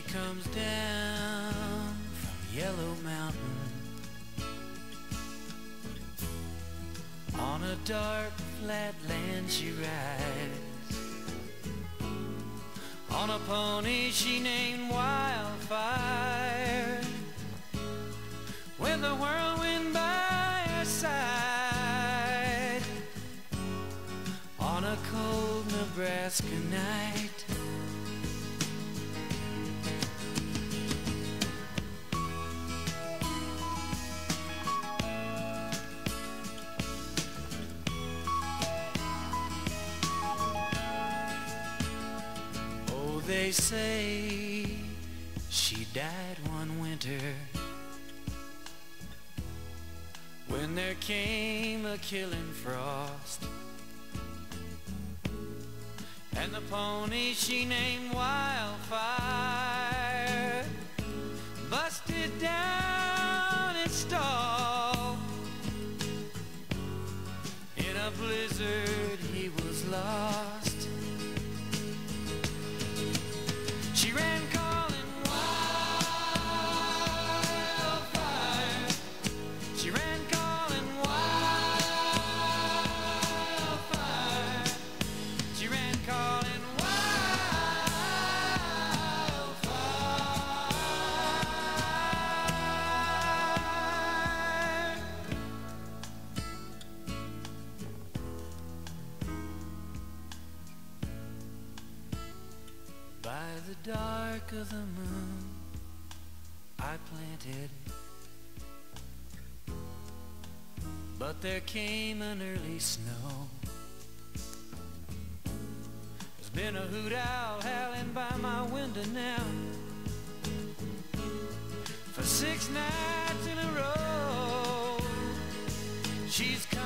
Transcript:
comes down from Yellow Mountain on a dark flat land she rides on a pony she named Wildfire, with the whirlwind by her side on a cold Nebraska night. They say she died one winter when there came a killing frost, and the pony she named Wildfire busted down its stall. In a blizzard he was lost. She ran calling wildfire. She ran calling wildfire. She ran calling wildfire. By the dark of the moon I planted, but there came an early snow. There's been a hoot owl howling by my window now for 6 nights in a row. She's